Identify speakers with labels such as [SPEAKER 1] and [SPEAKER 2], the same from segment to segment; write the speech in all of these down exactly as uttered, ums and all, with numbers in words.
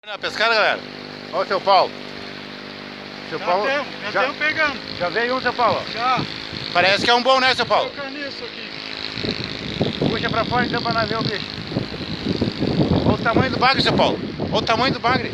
[SPEAKER 1] Na pescada, galera. Olha o seu Paulo. Seu
[SPEAKER 2] Já
[SPEAKER 1] Paulo.
[SPEAKER 2] temos, já,
[SPEAKER 1] já
[SPEAKER 2] temos pegando.
[SPEAKER 1] Já veio um, seu Paulo?
[SPEAKER 2] Já.
[SPEAKER 1] Parece que é um bom, né, seu Paulo?
[SPEAKER 2] Vou colocar nisso aqui.
[SPEAKER 1] Puxa pra fora então pra nós ver o bicho. Olha o tamanho do bagre, seu Paulo. Olha o tamanho do bagre.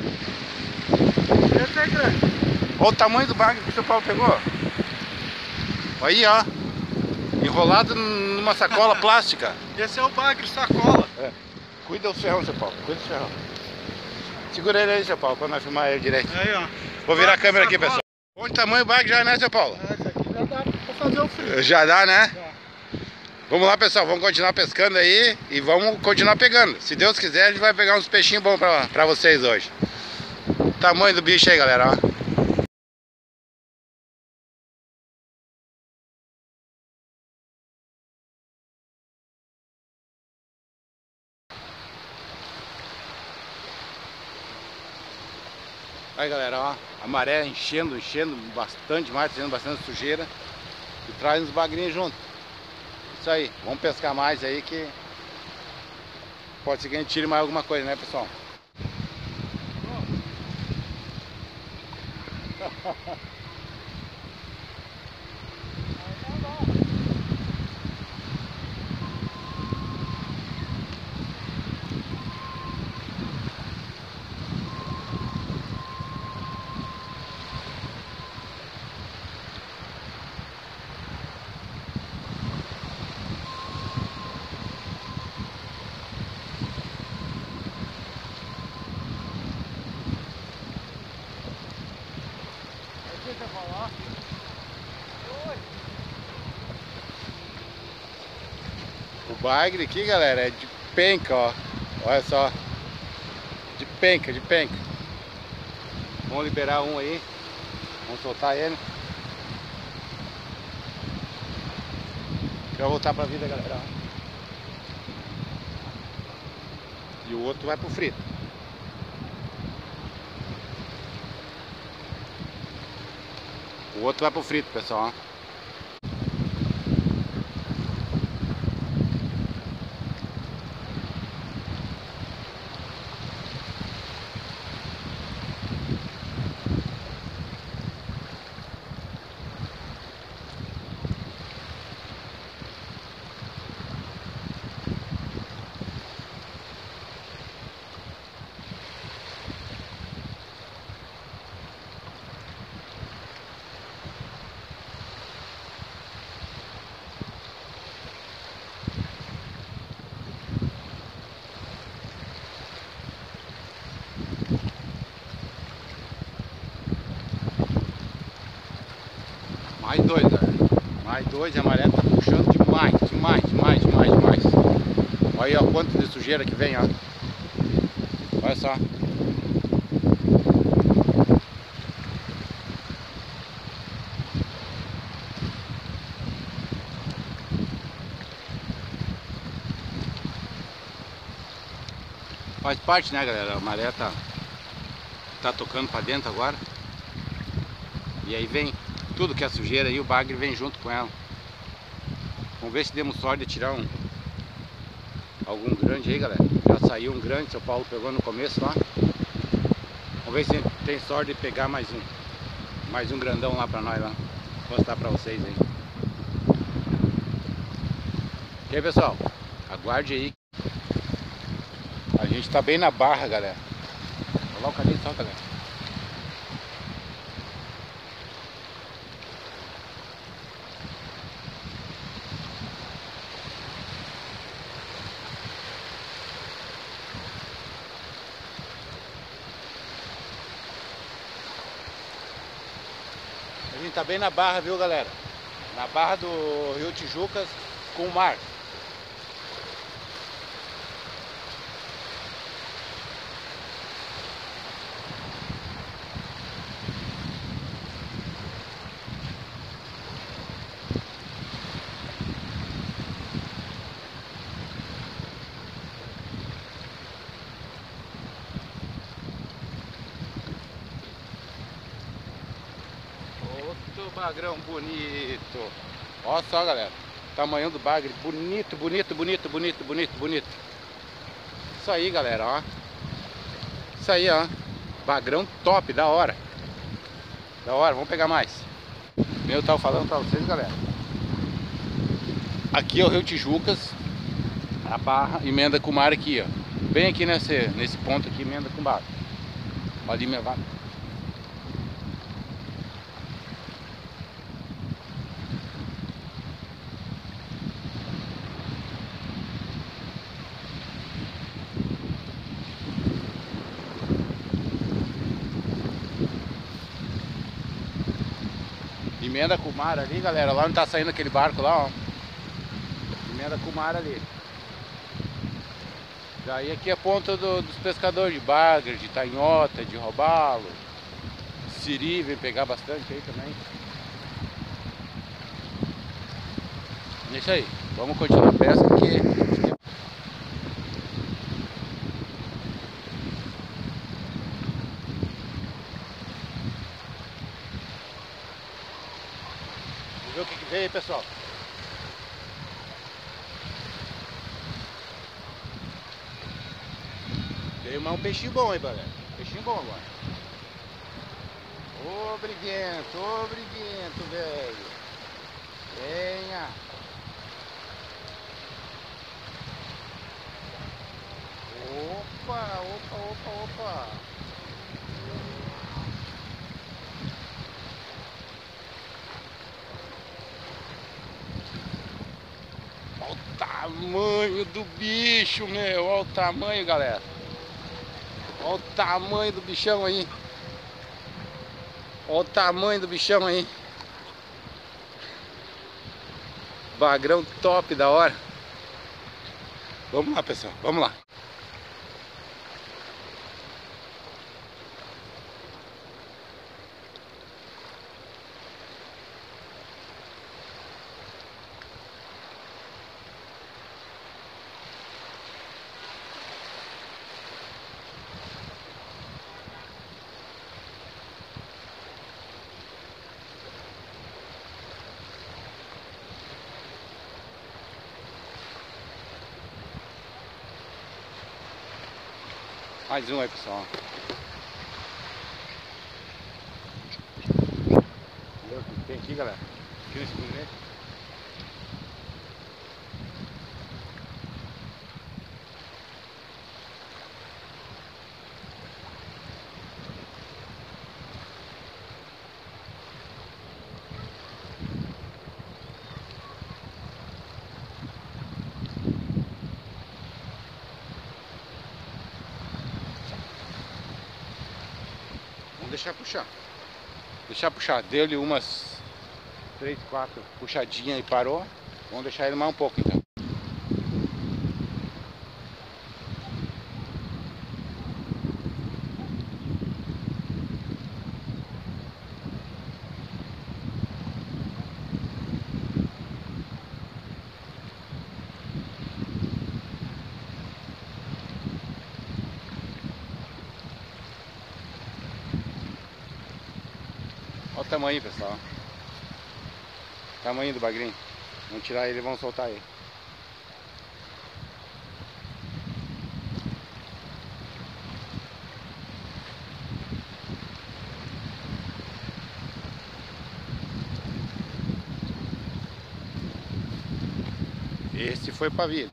[SPEAKER 2] Esse é grande.
[SPEAKER 1] Olha o tamanho do bagre que o seu Paulo pegou. Aí, ó. Enrolado numa sacola plástica.
[SPEAKER 2] Esse é o bagre sacola.
[SPEAKER 1] É. Cuida do ferrão, seu Paulo. Cuida do ferrão. Segura ele aí, seu Paulo, pra nós filmar ele direito.
[SPEAKER 2] Aí, ó.
[SPEAKER 1] Vou virar a câmera aqui,
[SPEAKER 2] sacola.
[SPEAKER 1] pessoal. Onde tamanho o bagre já, né, seu Paulo?
[SPEAKER 2] Ah, esse aqui já dá pra fazer o frio.
[SPEAKER 1] Já dá, né?
[SPEAKER 2] Já.
[SPEAKER 1] Vamos lá, pessoal, vamos continuar pescando aí e vamos continuar pegando. Se Deus quiser, a gente vai pegar uns peixinhos bons pra, pra vocês hoje. Tamanho do bicho aí, galera, ó. Aí, galera, ó, a maré enchendo, enchendo bastante mais, tendo bastante sujeira e traz uns bagrinhos junto. Isso aí, vamos pescar mais aí que pode ser que a gente tire mais alguma coisa, né, pessoal? O bagre aqui, galera, é de penca, ó. Olha só. De penca, de penca. Vamos liberar um aí. Vamos soltar ele. Vai voltar pra vida, galera. E o outro vai pro frito. O outro vai pro frito, pessoal. Mais dois, galera. Mais dois e a maré tá puxando demais, demais, demais, demais, demais. Olha aí, ó, quanto de sujeira que vem, ó. Olha só. Faz parte, né, galera? A maré tá, tá tocando pra dentro agora. E aí vem tudo que é sujeira e o bagre vem junto com ela. Vamos ver se demos sorte de tirar um algum grande aí, galera. Já saiu um grande, seu Paulo pegou no começo lá. Vamos ver se tem sorte de pegar mais um mais um grandão lá pra nós lá. Vou mostrar pra vocês aí. E aí, pessoal, aguarde aí. A gente tá bem na barra, galera. Olha lá o caminho só, galera. A gente tá bem na barra, viu, galera? Na barra do Rio Tijucas com o mar. Outro bagrão bonito. Olha só, galera. Tamanho do bagre. Bonito, bonito, bonito, bonito, bonito, bonito. Isso aí, galera, ó. Isso aí, ó. Bagrão top, da hora. Da hora, vamos pegar mais. Eu tava falando pra vocês, galera. Aqui é o Rio Tijucas. A barra emenda com o mar aqui, ó. Bem aqui nesse, nesse ponto aqui, emenda com o mar. Olha ali minha vaca. Emenda com o mar ali, galera. Lá não tá saindo aquele barco lá, ó. Emenda com o mar ali. Daí aqui é a ponta do, dos pescadores de bagre, de tanhota, de robalo. Siri vem pegar bastante aí também. É isso aí. Vamos continuar a pesca aqui. Vamos ver o que, que veio aí, pessoal. Veio mais um peixinho bom aí, galera. Peixinho bom agora. Ô briguento, ô briguento, velho. Venha. Opa, opa, opa, opa. Olha o tamanho do bicho, meu. Olha o tamanho, galera. Olha o tamanho do bichão aí. Olha o tamanho do bichão aí. Bagrão top, da hora. Vamos lá, pessoal. Vamos lá. Mais um aí, pessoal. Olha o que tem aqui, galera. Aqui nesse bonito. Deixar puxar. Deixar puxar. Deu-lhe umas três, quatro puxadinhas e parou. Vamos deixar ele mais um pouco então. Olha o tamanho, pessoal. Tamanho do bagrinho. Vamos tirar ele e vamos soltar ele. Esse foi pra vida.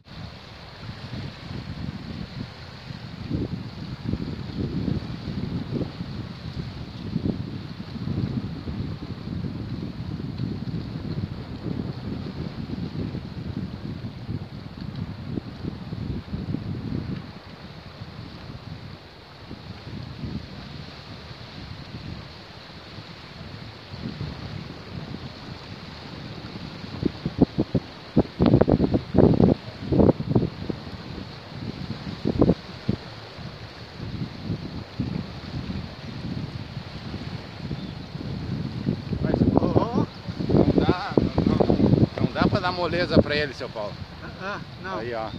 [SPEAKER 1] Dar moleza pra ele, seu Paulo.
[SPEAKER 2] Ah, não.
[SPEAKER 1] Aí, ó.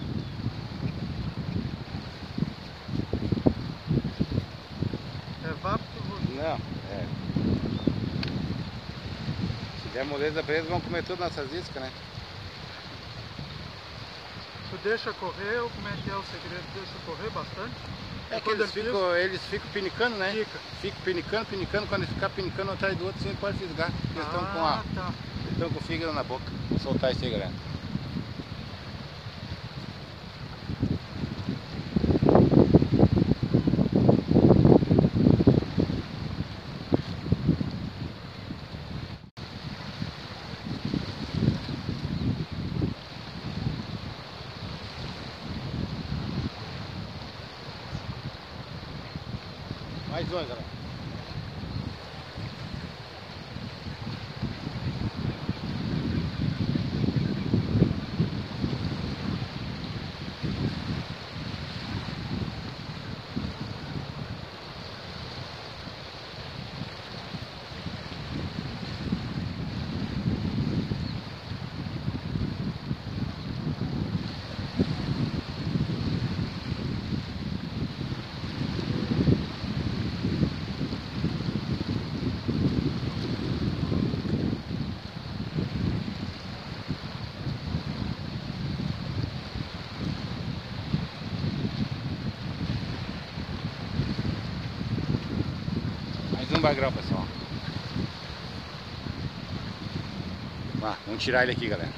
[SPEAKER 2] É vapo que eu vou.
[SPEAKER 1] Não, é. Se der moleza pra eles, vão comer tudo nossas iscas, né?
[SPEAKER 2] Tu deixa correr ou como é que é o segredo? Deixa correr bastante?
[SPEAKER 1] É que
[SPEAKER 2] Quando
[SPEAKER 1] eles
[SPEAKER 2] ele
[SPEAKER 1] ficam, eles ficam pinicando, né?
[SPEAKER 2] Fica.
[SPEAKER 1] Fica pinicando, pinicando, quando eles ficam pinicando um atrás do outro, você pode fisgar. Eles estão com a.
[SPEAKER 2] Ah, tá.
[SPEAKER 1] Eles estão com o fígado na boca. Vou soltar isso aí, galera. Mais dois, galera. Mais um bagrão, pessoal. Vá, vamos tirar ele aqui, galera.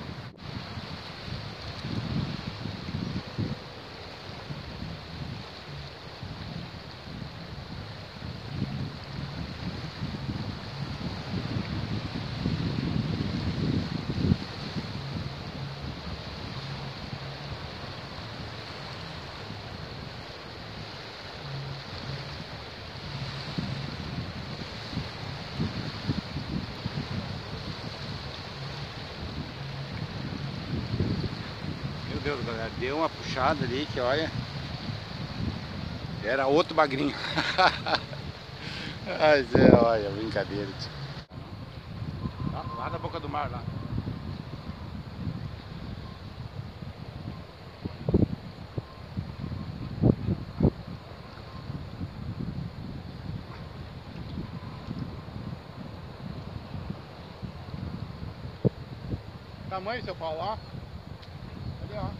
[SPEAKER 1] Meu Deus, galera, deu uma puxada ali que olha, era outro bagrinho. Mas é, olha, brincadeira. Lá, lá da boca do mar, lá. Tamanho, seu Paulo, ó. Ali, ó.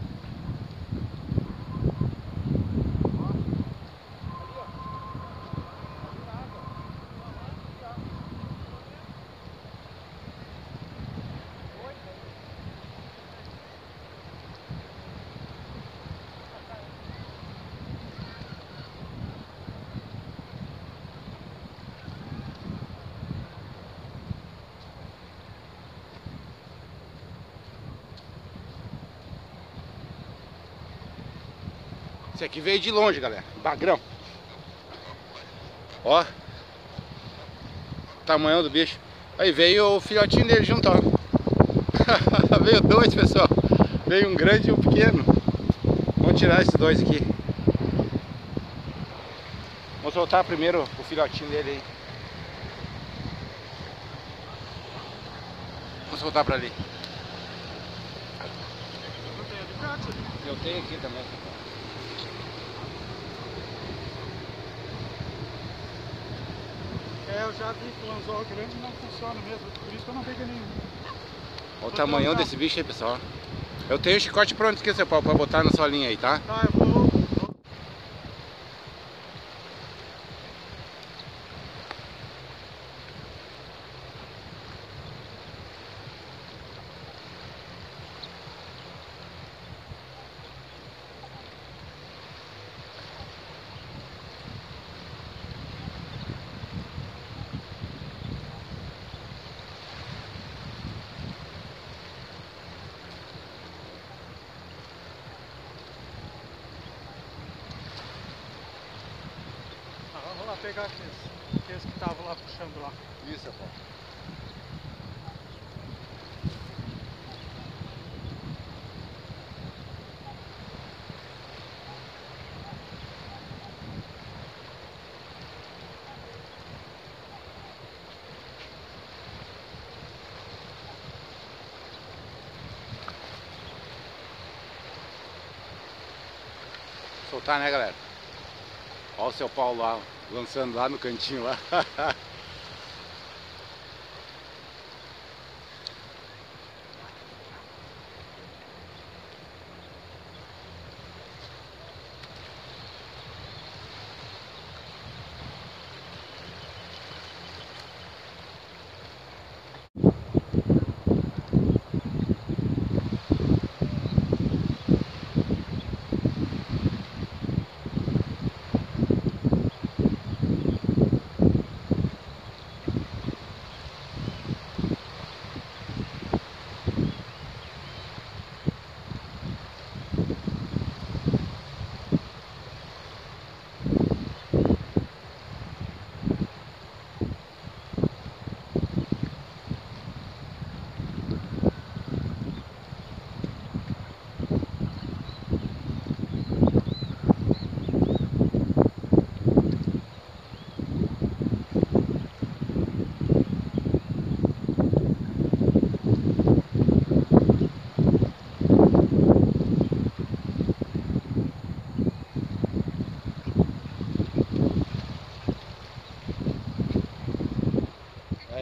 [SPEAKER 1] Esse aqui veio de longe, galera. Bagrão. Ó. Tamanhão do bicho. Aí veio o filhotinho dele junto, ó. Veio dois, pessoal. Veio um grande e um pequeno. Vamos tirar esses dois aqui. Vamos soltar primeiro o filhotinho dele aí. Vamos soltar pra ali. Eu tenho aqui também.
[SPEAKER 2] É, eu já vi que o anzol grande não funciona mesmo, por isso que eu não peguei nenhum.
[SPEAKER 1] Olha o tamanhão desse bicho aí, pessoal. Eu tenho o chicote pronto aqui, seu Paulo, pra botar na sua linha aí, tá?
[SPEAKER 2] Tá, eu vou... Vamos lá pegar aqueles, aqueles que estavam lá puxando lá.
[SPEAKER 1] Isso, seu Paulo. Soltar, né, galera? Olha o seu Paulo lá, lançando lá no cantinho lá.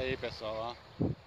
[SPEAKER 1] aí, pessoal, ó.